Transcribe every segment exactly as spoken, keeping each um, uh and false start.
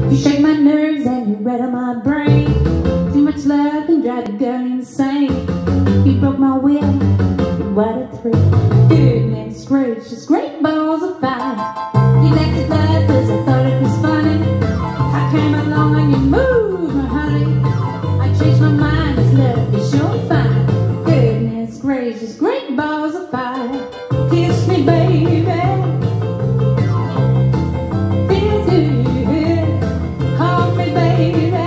You shake my nerves and you rattle my brain. Too much love can drive a girl insane. You broke my will, what a thrill. Goodness gracious, great balls of fire. You left it love cause I thought it was funny. I came along and you moved, my honey. I changed my mind, this love is sure fine. Goodness gracious, great balls of fire. Kiss me baby, feels good. Hold me baby,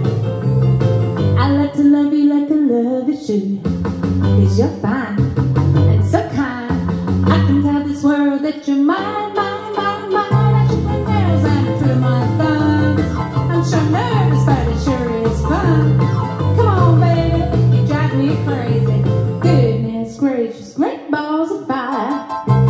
I like to love you like I love you should. Cause you're fine and so kind. I can tell this world that you're mine, mine, mine, mine. I shoot my nails and through my thumbs. I'm sure nervous but it sure is fun. Come on baby, you drive me crazy. Goodness gracious, great balls of fire.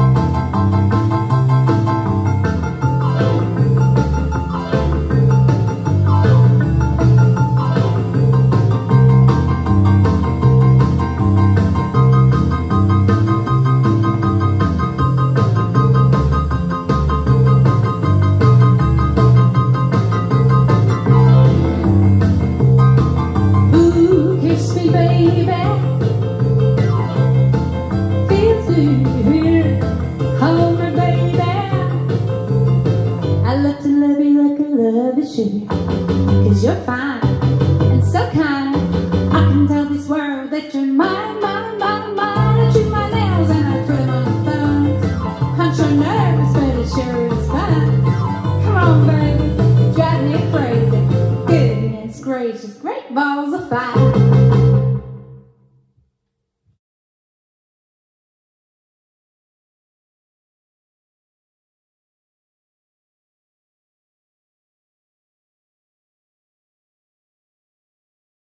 Kiss me baby, feels good. Hold me baby, I love to love you like I love you should. Cause you're fine and so kind. I can tell this world that you're mine, mine, mine, mine. I chew my nails and I twirl my thumbs. I'm so nervous but it sure is fun. Come on baby, drive me crazy. Goodness gracious, great balls of fire.